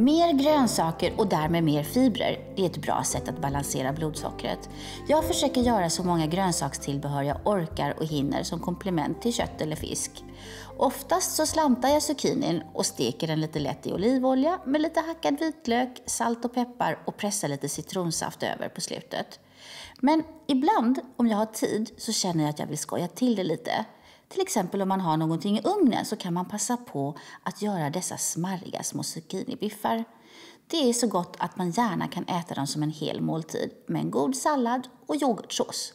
Mer grönsaker och därmed mer fibrer är ett bra sätt att balansera blodsockret. Jag försöker göra så många grönsakstillbehör jag orkar och hinner som komplement till kött eller fisk. Oftast så slantar jag zucchinin och steker den lite lätt i olivolja med lite hackad vitlök, salt och peppar och pressar lite citronsaft över på slutet. Men ibland, om jag har tid, så känner jag att jag vill skoja till det lite. Till exempel om man har någonting i ugnen så kan man passa på att göra dessa smarriga små zucchinibiffar. Det är så gott att man gärna kan äta dem som en hel måltid med en god sallad och yoghurtsås.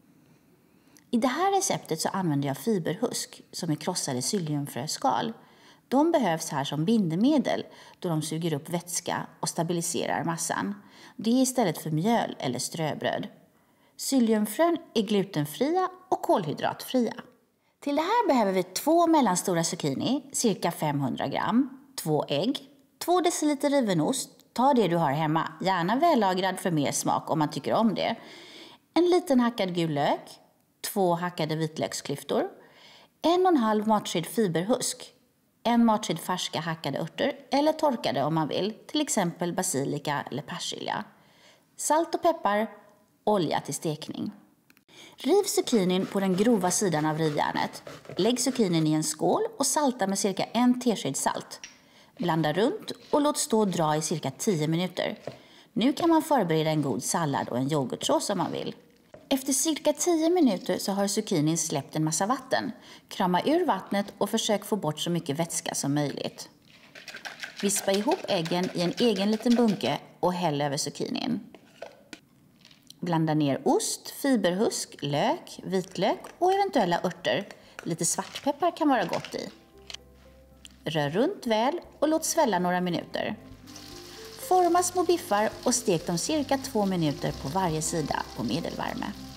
I det här receptet så använder jag fiberhusk som är krossade psylliumfröskal. De behövs här som bindemedel då de suger upp vätska och stabiliserar massan. Det är istället för mjöl eller ströbröd. Psylliumfrön är glutenfria och kolhydratfria. Till det här behöver vi 2 mellanstora zucchini, cirka 500 gram, 2 ägg, 2 deciliter riven ost, ta det du har hemma, gärna vällagrad för mer smak om man tycker om det, en liten hackad gul lök, 2 hackade vitlöksklyftor, 1,5 matsked fiberhusk, 1 matsked färska hackade örter eller torkade om man vill, till exempel basilika eller persilja, salt och peppar, olja till stekning. Riv zucchinin på den grova sidan av rivjärnet. Lägg zucchinin i en skål och salta med cirka 1 tesked salt. Blanda runt och låt stå och dra i cirka 10 minuter. Nu kan man förbereda en god sallad och en yoghurtsås om man vill. Efter cirka 10 minuter så har zucchinin släppt en massa vatten. Krama ur vattnet och försök få bort så mycket vätska som möjligt. Vispa ihop äggen i en egen liten bunke och häll över zucchinin. Blanda ner ost, fiberhusk, lök, vitlök och eventuella örter. Lite svartpeppar kan vara gott i. Rör runt väl och låt svälla några minuter. Forma små biffar och stek dem cirka 2 minuter på varje sida på medelvärme.